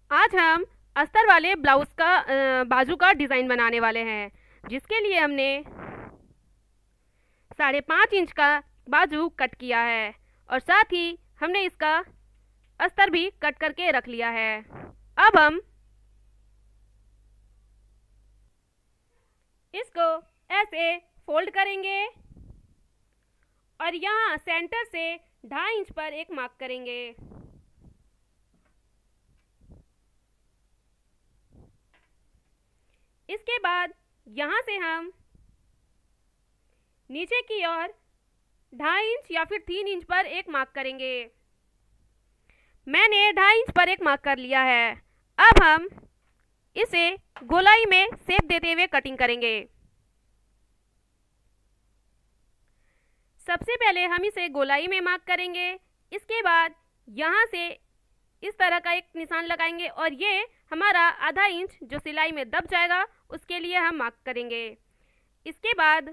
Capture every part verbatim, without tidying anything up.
आज हम अस्तर वाले ब्लाउज का अ, बाजू का डिज़ाइन बनाने वाले हैं, जिसके लिए हमने साढ़े पाँच इंच का बाजू कट किया है और साथ ही हमने इसका अस्तर भी कट करके रख लिया है। अब हम इसको ऐसे फोल्ड करेंगे और यहाँ सेंटर से ढाई इंच पर एक मार्क करेंगे। इसके बाद यहाँ से हम नीचे की ओर ढाई इंच या फिर तीन इंच पर एक मार्क करेंगे। मैंने ढाई इंच पर एक मार्क कर लिया है। अब हम इसे गोलाई में शेप देते हुए कटिंग करेंगे। सबसे पहले हम इसे गोलाई में मार्क करेंगे। इसके बाद यहाँ से इस तरह का एक निशान लगाएंगे और ये हमारा आधा इंच जो सिलाई में दब जाएगा उसके लिए हम मार्क करेंगे। इसके बाद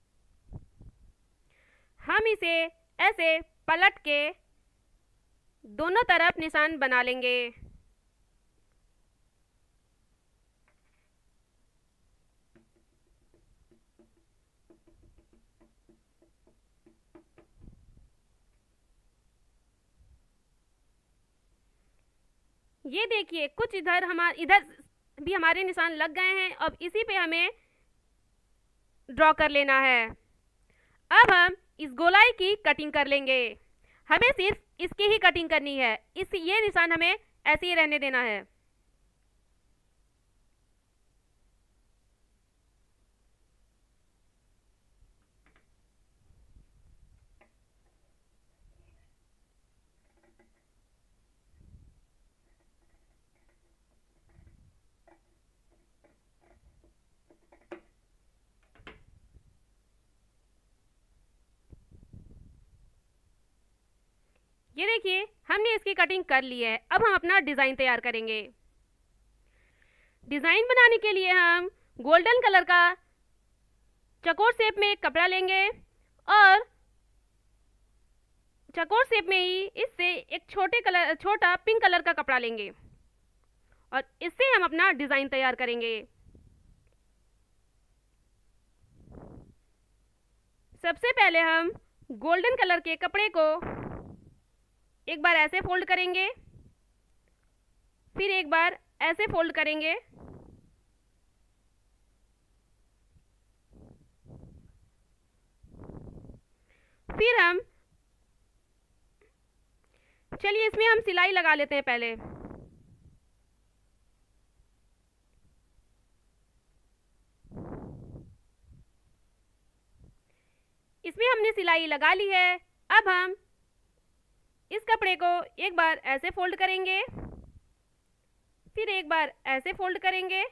हम इसे ऐसे पलट के दोनों तरफ निशान बना लेंगे। ये देखिए कुछ इधर हमारे इधर भी हमारे निशान लग गए हैं। अब इसी पे हमें ड्रॉ कर लेना है। अब हम इस गोलाई की कटिंग कर लेंगे। हमें सिर्फ इसकी ही कटिंग करनी है। इस ये निशान हमें ऐसे ही रहने देना है। ये देखिए हमने इसकी कटिंग कर ली है। अब हम अपना डिज़ाइन तैयार करेंगे। डिज़ाइन बनाने के लिए हम गोल्डन कलर का चकोर शेप में एक कपड़ा लेंगे और चकोर शेप में ही इससे एक छोटे कलर छोटा पिंक कलर का कपड़ा लेंगे और इससे हम अपना डिज़ाइन तैयार करेंगे। सबसे पहले हम गोल्डन कलर के कपड़े को एक बार ऐसे फोल्ड करेंगे, फिर एक बार ऐसे फोल्ड करेंगे, फिर हम चलिए इसमें हम सिलाई लगा लेते हैं। पहले इसमें हमने सिलाई लगा ली है। अब हम इस कपड़े को एक बार ऐसे फोल्ड करेंगे, फिर एक बार ऐसे फोल्ड करेंगे।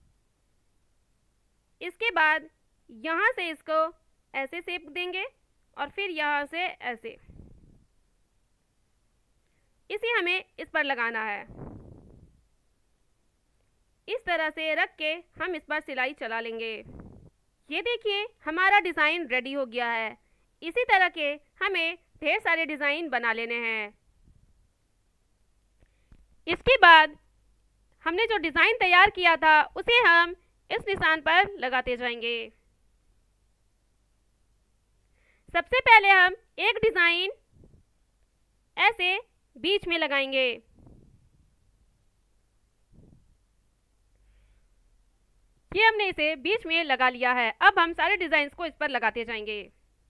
इसके बाद यहाँ से इसको ऐसे शेप देंगे और फिर यहाँ से ऐसे। इसे हमें इस पर लगाना है। इस तरह से रख के हम इस पर सिलाई चला लेंगे। ये देखिए हमारा डिज़ाइन रेडी हो गया है। इसी तरह के हमें ढेर सारे डिज़ाइन बना लेने हैं। इसके बाद हमने जो डिज़ाइन तैयार किया था उसे हम इस निशान पर लगाते जाएंगे। सबसे पहले हम एक डिज़ाइन ऐसे बीच में लगाएंगे। ये हमने इसे बीच में लगा लिया है। अब हम सारे डिज़ाइंस को इस पर लगाते जाएंगे।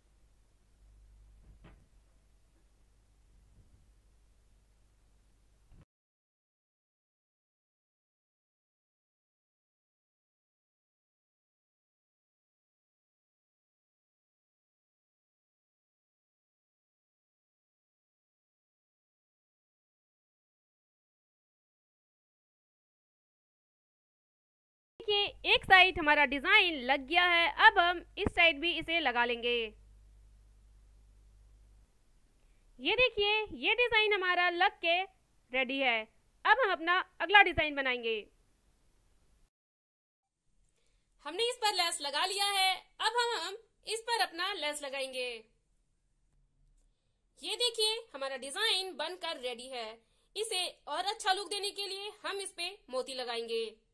देखिए एक साइड हमारा डिज़ाइन लग गया है। अब हम इस साइड भी इसे लगा लेंगे। ये देखिए ये डिज़ाइन हमारा लग के रेडी है। अब हम अपना अगला डिज़ाइन बनाएंगे। हमने इस पर लेस लगा लिया है। अब हम हम इस पर अपना लेस लगाएंगे। ये देखिए हमारा डिज़ाइन बनकर रेडी है। इसे और अच्छा लुक देने के लिए हम इस पे मोती लगाएंगे।